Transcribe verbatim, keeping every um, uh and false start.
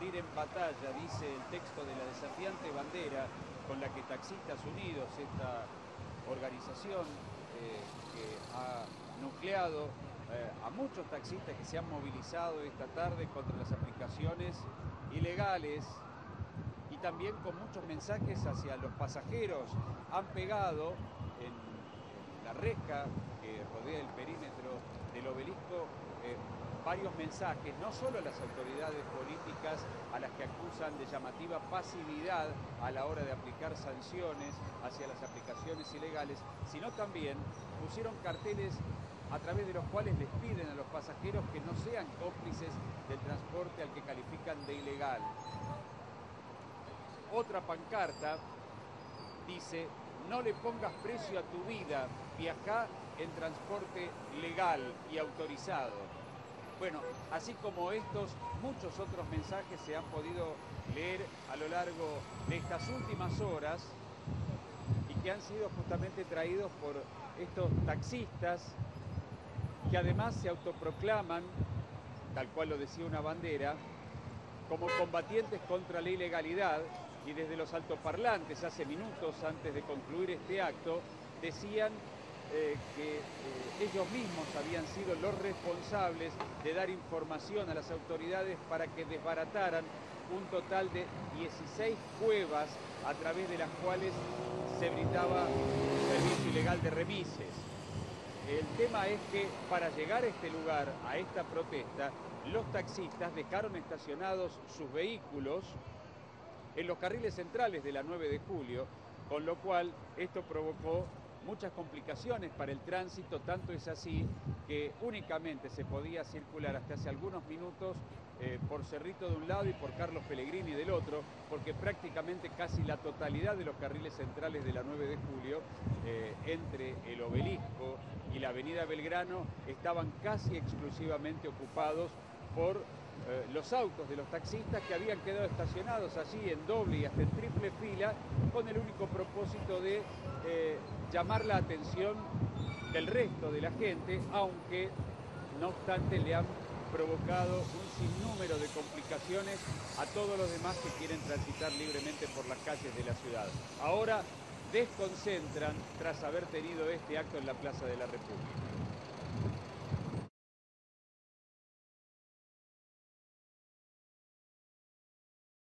salir en batalla, dice el texto de la desafiante bandera con la que Taxistas Unidos, esta organización eh, que ha nucleado eh, a muchos taxistas que se han movilizado esta tarde contra las aplicaciones ilegales y también con muchos mensajes hacia los pasajeros, han pegado en, en la reja que rodea el perímetro del obelisco eh, varios mensajes, no solo a las autoridades políticas a las que acusan de llamativa pasividad a la hora de aplicar sanciones hacia las aplicaciones ilegales, sino también pusieron carteles a través de los cuales les piden a los pasajeros que no sean cómplices del transporte al que califican de ilegal. Otra pancarta dice: no le pongas precio a tu vida, viajá en transporte legal y autorizado. Bueno, así como estos, muchos otros mensajes se han podido leer a lo largo de estas últimas horas y que han sido justamente traídos por estos taxistas que además se autoproclaman, tal cual lo decía una bandera, como combatientes contra la ilegalidad, y desde los altoparlantes hace minutos antes de concluir este acto decían eh, que eh, ellos mismos habían sido los responsables de dar información a las autoridades para que desbarataran un total de dieciséis cuevas a través de las cuales se brindaba un servicio ilegal de remises. El tema es que para llegar a este lugar, a esta protesta, los taxistas dejaron estacionados sus vehículos en los carriles centrales de la nueve de julio, con lo cual esto provocó muchas complicaciones para el tránsito, tanto es así que únicamente se podía circular hasta hace algunos minutos eh, por Cerrito de un lado y por Carlos Pellegrini del otro, porque prácticamente casi la totalidad de los carriles centrales de la nueve de julio, eh, entre el Obelisco y la avenida Belgrano, estaban casi exclusivamente ocupados por eh, los autos de los taxistas que habían quedado estacionados allí en doble y hasta en triple fila, con el único propósito de eh, llamar la atención del resto de la gente, aunque no obstante le han provocado un sinnúmero de complicaciones a todos los demás que quieren transitar libremente por las calles de la ciudad. Ahora desconcentran tras haber tenido este acto en la Plaza de la República.